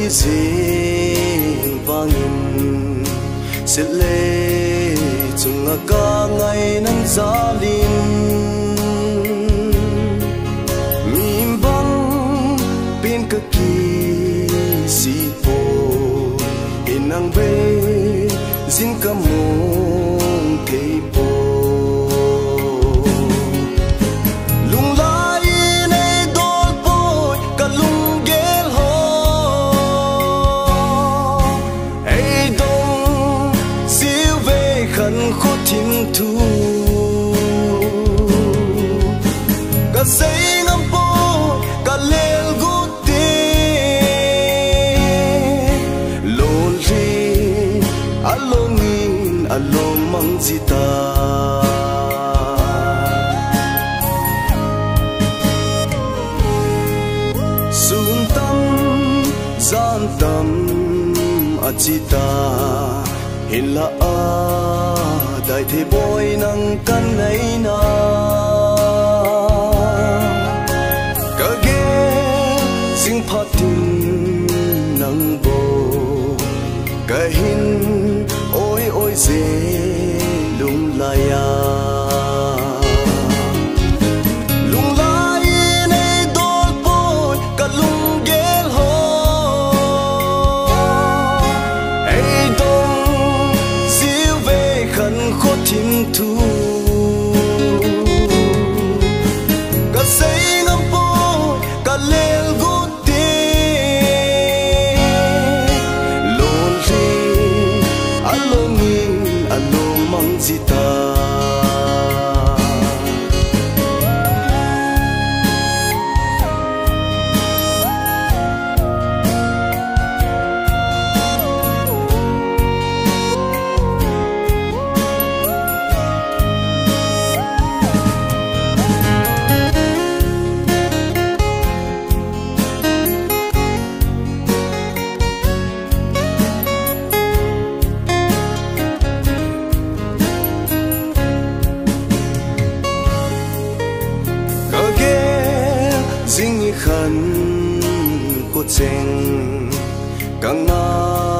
zin vangin sẽ lê chung ngà ca ngày nắng giá linh mìm băng bên cả kỳ si po in ang bê zin ca mong thei po thu cả say ngắm po cả lel guti lonely alongin along mang zita sun tam zan tam achita hila đại thế bôi nắng căn ấy na cả ghé sinh phát tin nắng bồ cả hin ôi ôi dễ lung lai lung lai này đôi bôi cả lung ghé ho ấy đông diêu về khăn khót thiên thu cả say ngắm po cả lel guti lonely alongin along mang zita khăn cô chênh càng ngã